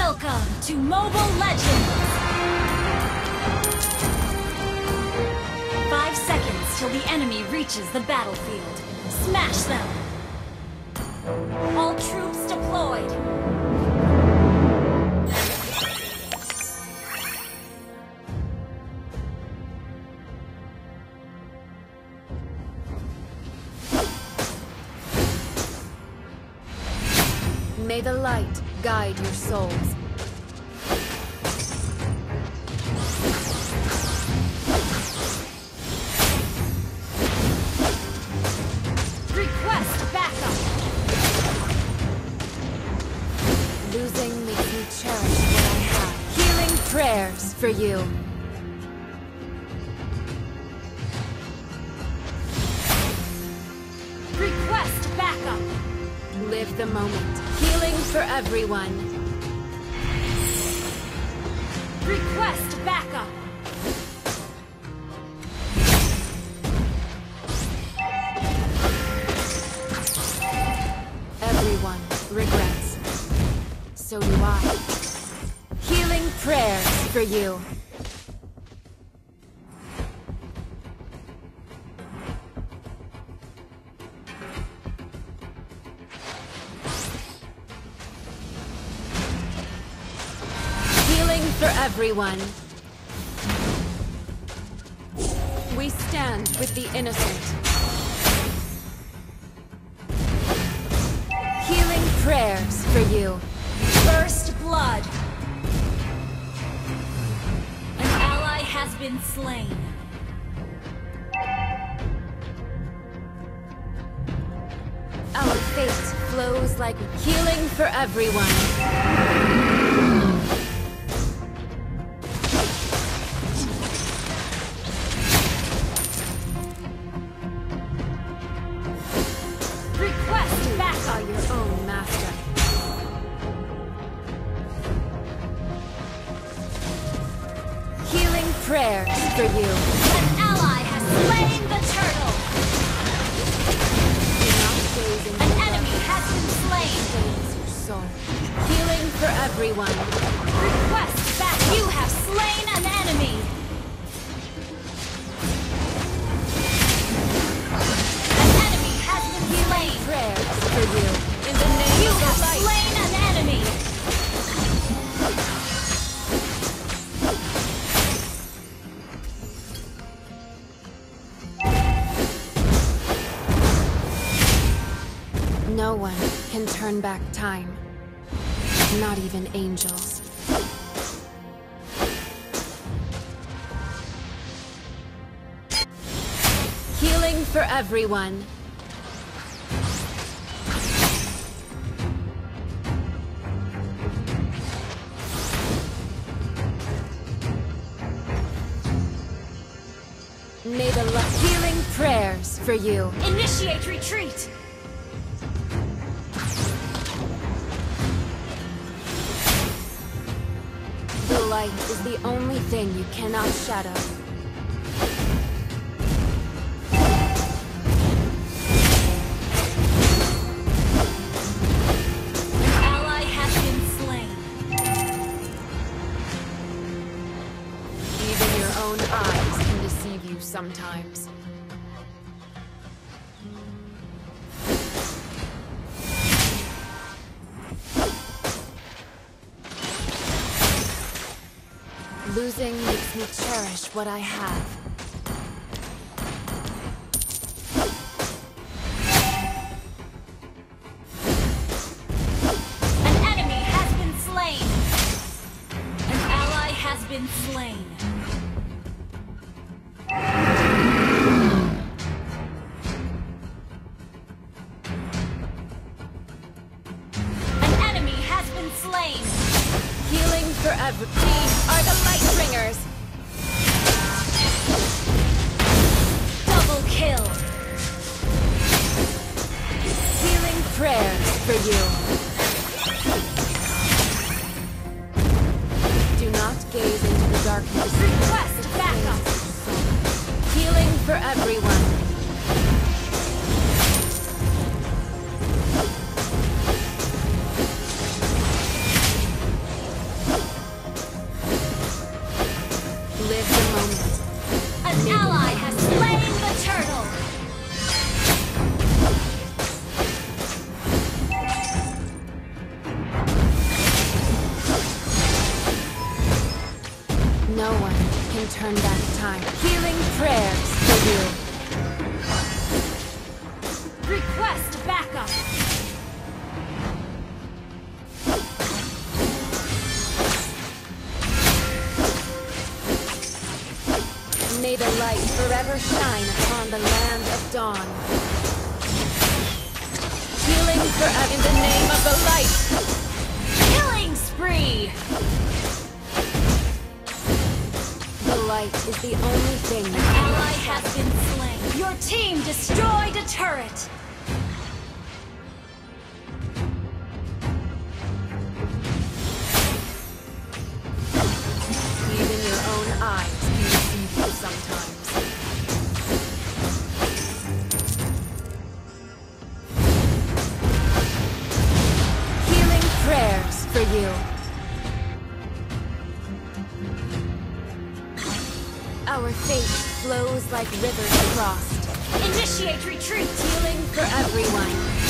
Welcome to Mobile Legends! 5 seconds till the enemy reaches the battlefield. Smash them! All troops deployed! May the light guide your souls. Request backup! Losing makes me cherish what I have. Healing prayers for you. Request backup! Live the moment. Healing for everyone. Request backup! Everyone regrets. So do I. Healing prayers for you. For everyone. We stand with the innocent. Healing prayers for you. First blood. An ally has been slain. Our fate flows like healing for everyone. Your own master. Healing prayers for you. An ally has slain the turtle. An enemy has been slain. Your soul. Healing for everyone. Request back. You have slain an enemy. An enemy has been slain. Prayers for you. In the name you of have light. slain an enemy. No one can turn back time. Not even angels. Healing for everyone. May the healing prayers for you. Initiate retreat. The light is the only thing you cannot shadow. An ally has been slain. Even your own eyes can deceive you sometimes. Losing makes me cherish what I have. An enemy has been slain. An ally has been slain. An enemy has been slain. Healing for every team are the Lightbringers. Double kill. Healing prayers for you. Do not gaze into the darkness. Request backup. Healing for everyone. No one can turn back time. Healing prayers for you. Request backup! May the light forever shine upon the land of dawn. Healing forever in the name of the light. Killing spree! The light is the only thing An that ally has been slain. Your team destroyed a turret! even your own eyes can deceive you sometimes. Healing prayers for you. Our fate flows like rivers crossed. Initiate retreat! Healing for everyone.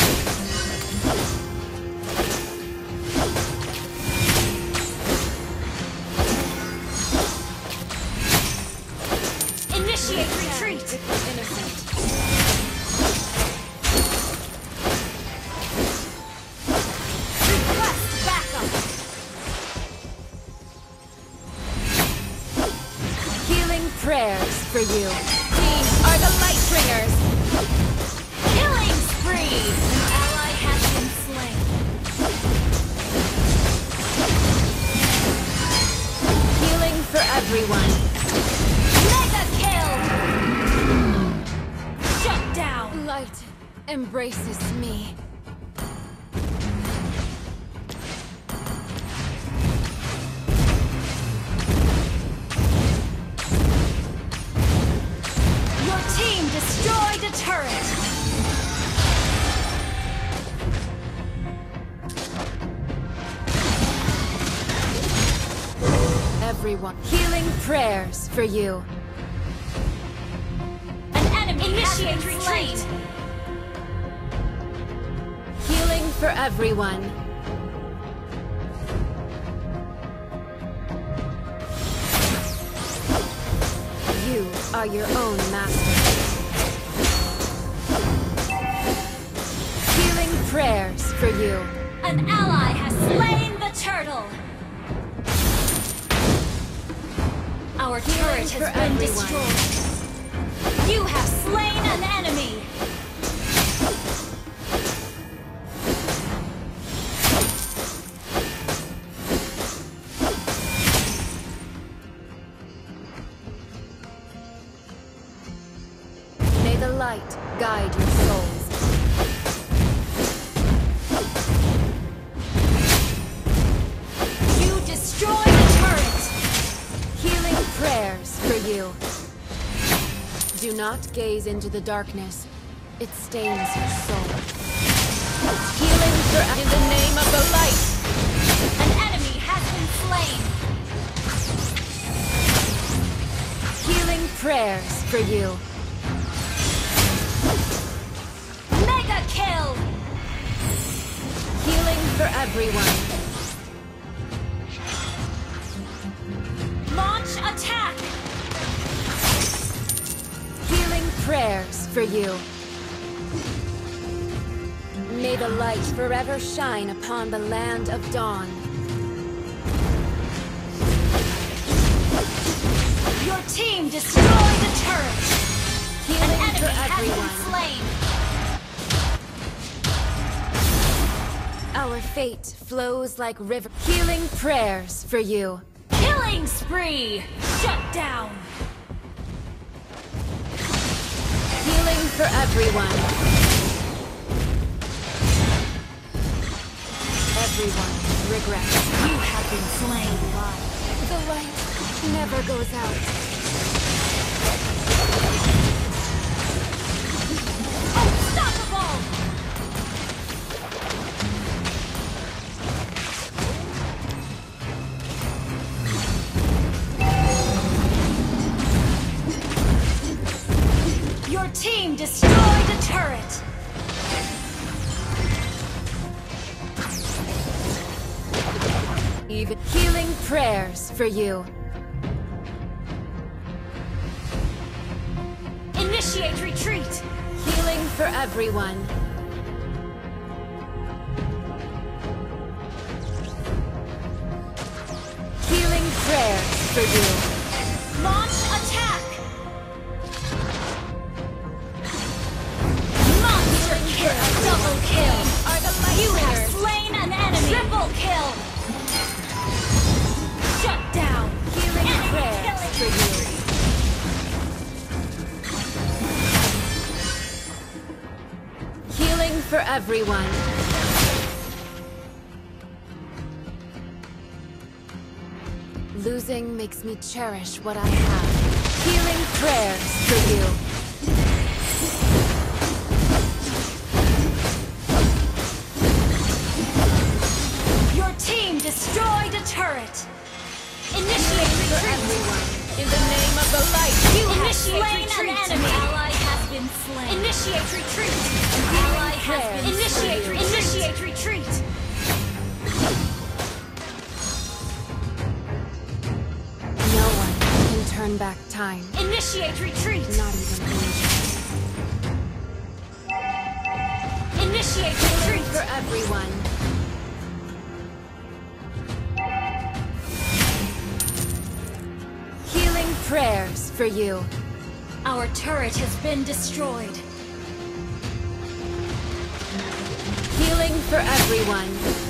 Initiate retreat! Innocent. Request backup! Healing prayers for you. These are the light bringers. Killing spree! An ally has been slain. Healing for everyone. Mega kill! Shut down! Light embraces me. Your team destroyed a turret! Everyone. Healing prayers for you. An enemy initiate retreat! Healing for everyone. You are your own master. Healing prayers for you. An ally has slain the turtle! Our turret for has been everyone. destroyed. You have slain an enemy! May the light guide your souls. You destroyed a turret! Healing prayers for you. Do not gaze into the darkness. It stains your soul. Healing for in the name of the light. An enemy has been slain! Healing prayers for you. Mega kill! Healing for everyone. Launch attack! Healing prayers for you. May the light forever shine upon the land of dawn. Your team destroyed the turret! An Healing enemy for has everyone. been slain! Our fate flows like river. Healing prayers for you. Killing spree! Shut down! Healing for everyone. Everyone regrets. You have been slain. The light never goes out. Unstoppable! Your team destroyed a turret! Even healing prayers for you. Initiate retreat! Healing for everyone. Healing prayers for you. Launch attack! Monster kill! Double kill! You have slain an enemy! Triple kill! Shut down! Healing Enemy prayers killing for you. Healing for everyone. Losing makes me cherish what I have. Healing prayers for you. Your team destroyed a turret! Initiate For retreat! everyone. In the name of the light. You have Initiate slain retreat. an enemy! Ally has been slain! Initiate retreat! Ally has been prayers for you. Initiate retreat! No one can turn back time. Initiate retreat! Not even angels. Initiate Healing retreat! for everyone. Healing prayers for you. Our turret has been destroyed. Healing for everyone.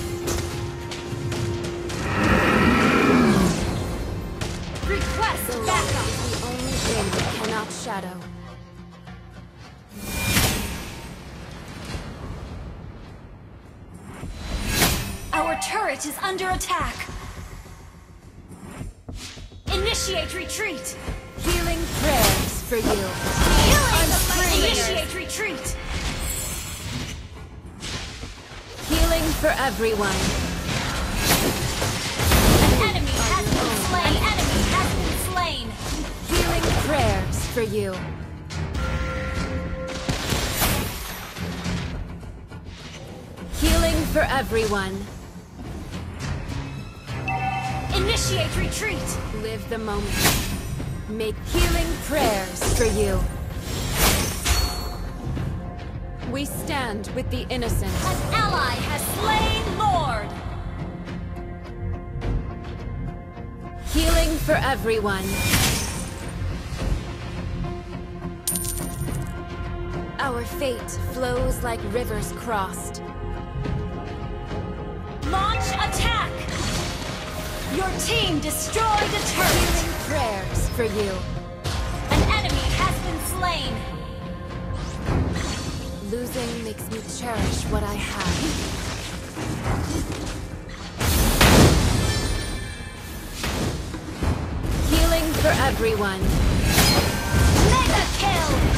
Request The light backup! is the only thing that cannot shadow. Our turret is under attack! Initiate retreat! Healing prayers for you. Killing the spree. Initiate retreat! Healing for everyone. An enemy has been slain! An enemy has been slain! Healing prayers for you. Healing for everyone. Initiate retreat! Live the moment. Make healing prayers for you. We stand with the innocent. An ally has slain Lord! Healing for everyone. Our fate flows like rivers crossed. Launch attack! Your team destroyed a turret! Healing prayers for you. An enemy has been slain! Losing makes me cherish what I have. Healing for everyone. Mega kill!